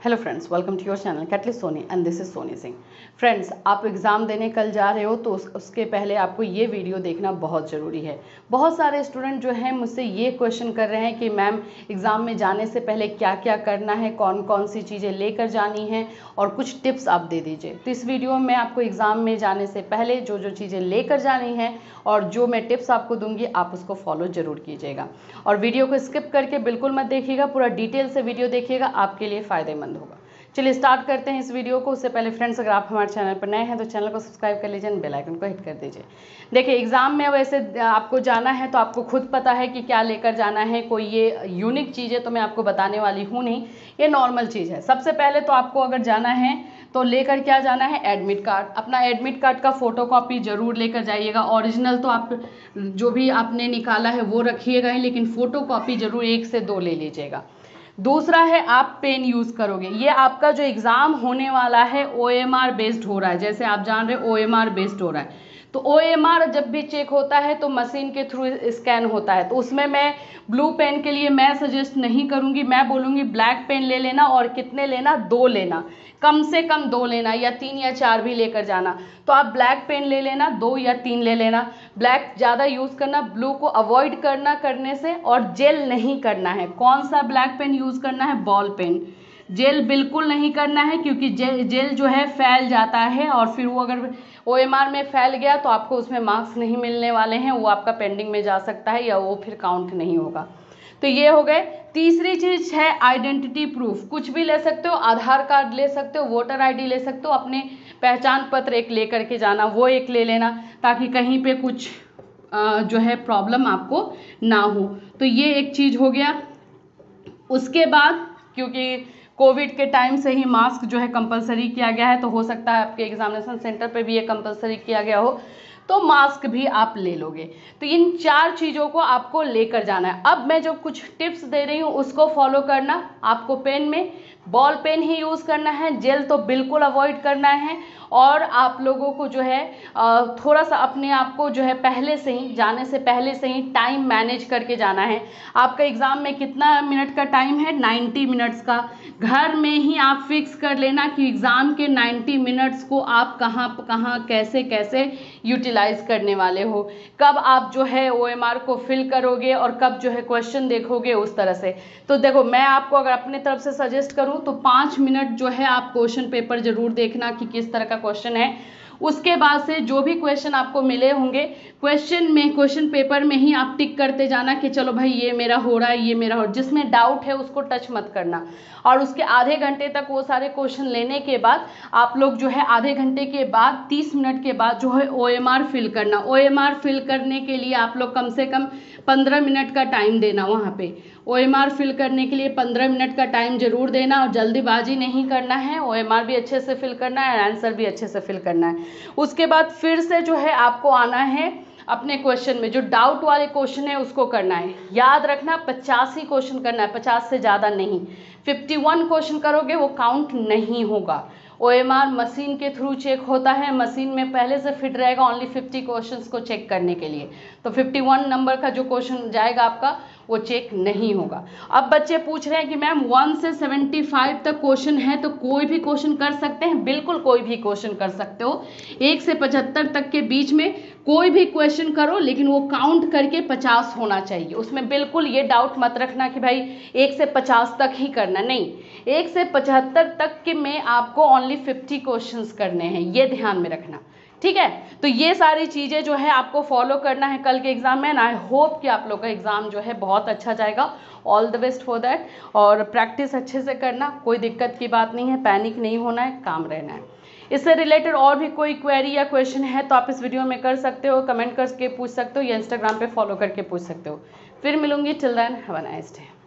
Hello friends, welcome to your channel catalyst Soni and this is Soni Singh. Friends, आप exam देने कल जा रहे हो तो उसके पहले आपको ये वीडियो देखना बहुत ज़रूरी है। बहुत सारे स्टूडेंट जो हैं मुझसे ये क्वेश्चन कर रहे हैं कि मैम एग्ज़ाम में जाने से पहले क्या क्या करना है, कौन कौन सी चीज़ें लेकर जानी हैं और कुछ टिप्स आप दे दीजिए। तो इस वीडियो में आपको एग्ज़ाम में जाने से पहले जो जो चीज़ें लेकर जानी हैं और जो मैं टिप्स आपको दूंगी आप उसको फॉलो ज़रूर कीजिएगा। और वीडियो को स्किप करके बिल्कुल मत देखिएगा, पूरा डिटेल से वीडियो देखिएगा, आपके लिए फ़ायदेमंद होगा। चलिए स्टार्ट करते हैं इस वीडियो को। उससे पहले फ्रेंड्स, अगर आप हमारे चैनल पर नए हैं तो चैनल को सब्सक्राइब कर लीजिए, बेल आइकन को हिट कर दीजिए। देखिए, एग्ज़ाम में वैसे आपको जाना है तो आपको खुद पता है कि क्या लेकर जाना है। कोई ये यूनिक चीज़ है तो मैं आपको बताने वाली हूँ नहीं, ये नॉर्मल चीज़ है। सबसे पहले तो आपको अगर जाना है तो लेकर क्या जाना है, एडमिट कार्ड। अपना एडमिट कार्ड का फ़ोटोकॉपी ज़रूर लेकर जाइएगा। ओरिजिनल तो आप जो भी आपने निकाला है वो रखिएगा ही, लेकिन फ़ोटोकॉपी ज़रूर 1 से 2 ले लीजिएगा। दूसरा है, आप पेन यूज़ करोगे। ये आपका जो एग्ज़ाम होने वाला है OMR बेस्ड हो रहा है। जैसे आप जान रहे OMR बेस्ड हो रहा है, तो OMR जब भी चेक होता है तो मशीन के थ्रू स्कैन होता है। तो उसमें मैं ब्लू पेन के लिए मैं सजेस्ट नहीं करूँगी, मैं बोलूँगी ब्लैक पेन ले लेना। और कितने लेना, 2 लेना, कम से कम 2 लेना, या 3 या 4 भी लेकर जाना। तो आप ब्लैक पेन ले लेना, 2 या 3 ले लेना। ब्लैक ज़्यादा यूज़ करना, ब्लू को अवॉइड करना करने से। और जेल नहीं करना है। कौन सा ब्लैक पेन यूज़ करना है, बॉल पेन। जेल बिल्कुल नहीं करना है, क्योंकि जेल जो है फैल जाता है और फिर वो अगर OMR में फैल गया तो आपको उसमें मार्क्स नहीं मिलने वाले हैं, वो आपका पेंडिंग में जा सकता है या वो फिर काउंट नहीं होगा। तो ये हो गए। तीसरी चीज़ है आइडेंटिटी प्रूफ। कुछ भी ले सकते हो, आधार कार्ड ले सकते हो, वोटर ID ले सकते हो, अपने पहचान पत्र एक ले करके जाना, वो एक ले लेना, ताकि कहीं पे कुछ जो है प्रॉब्लम आपको ना हो। तो ये एक चीज़ हो गया। उसके बाद, क्योंकि कोविड के टाइम से ही मास्क जो है कंपलसरी किया गया है, तो हो सकता है आपके एग्जामिनेशन सेंटर पे भी ये कंपलसरी किया गया हो, तो मास्क भी आप ले लोगे। तो इन 4 चीज़ों को आपको लेकर जाना है। अब मैं जो कुछ टिप्स दे रही हूँ उसको फॉलो करना। आपको पेन में बॉल पेन ही यूज़ करना है, जेल तो बिल्कुल अवॉइड करना है। और आप लोगों को जो है थोड़ा सा अपने आप को जो है पहले से ही, जाने से पहले से ही टाइम मैनेज करके जाना है। आपका एग्ज़ाम में कितना मिनट का टाइम है, 90 मिनट्स का। घर में ही आप फिक्स कर लेना कि एग्ज़ाम के 90 मिनट्स को आप कहाँ कहाँ कैसे कैसे यूटिलाइज करने वाले हो। कब आप जो है OMR को फिल करोगे और कब जो है क्वेश्चन देखोगे, उस तरह से। तो देखो, मैं आपको अगर अपने तरफ से सजेस्ट करूँ तो 5 मिनट जो है आप क्वेश्चन पेपर ज़रूर देखना कि किस तरह का क्वेश्चन है। उसके बाद से जो भी क्वेश्चन आपको मिले होंगे, क्वेश्चन पेपर में ही आप टिक करते जाना कि चलो भाई ये मेरा हो रहा है, ये मेरा हो। जिसमें डाउट है उसको टच मत करना। और उसके आधे घंटे तक वो सारे क्वेश्चन लेने के बाद आप लोग जो है आधे घंटे के बाद 30 मिनट के बाद जो है OMR फिल करना। OMR फिल करने के लिए आप लोग कम से कम 15 मिनट का टाइम देना। वहाँ पे OMR फिल करने के लिए 15 मिनट का टाइम जरूर देना, और जल्दीबाजी नहीं करना है। OMR भी अच्छे से फिल करना है, आंसर भी अच्छे से फिल करना है। उसके बाद फिर से जो है आपको आना है अपने क्वेश्चन में, जो डाउट वाले क्वेश्चन है उसको करना है। याद रखना, 50 ही क्वेश्चन करना है, 50 से ज़्यादा नहीं। 51 क्वेश्चन करोगे वो काउंट नहीं होगा। OMR मशीन के थ्रू चेक होता है, मशीन में पहले से फिट रहेगा ओनली 50 क्वेश्चंस को चेक करने के लिए। तो 51 नंबर का जो क्वेश्चन जाएगा आपका वो चेक नहीं होगा। अब बच्चे पूछ रहे हैं कि मैम 1 से 75 तक क्वेश्चन है तो कोई भी क्वेश्चन कर सकते हैं। बिल्कुल कोई भी क्वेश्चन कर सकते हो। 1 से 75 तक के बीच में कोई भी क्वेश्चन करो, लेकिन वो काउंट करके 50 होना चाहिए। उसमें बिल्कुल ये डाउट मत रखना कि भाई 1 से 50 तक ही करना, नहीं। 1 से 75 तक के में आपको ओनली 50 क्वेश्चंस करने हैं, ये ध्यान में रखना, ठीक है। तो ये सारी चीज़ें जो है आपको फॉलो करना है कल के एग्जाम में। आई होप कि आप लोग का एग्जाम जो है बहुत अच्छा जाएगा। All the best for that. और प्रैक्टिस अच्छे से करना, कोई दिक्कत की बात नहीं है, पैनिक नहीं होना है, काम रहना है। इससे रिलेटेड और भी कोई क्वेरी या क्वेश्चन है तो आप इस वीडियो में कर सकते हो, कमेंट करके पूछ सकते हो, या इंस्टाग्राम पे फॉलो करके पूछ सकते हो। फिर मिलूंगी, till then have a nice day.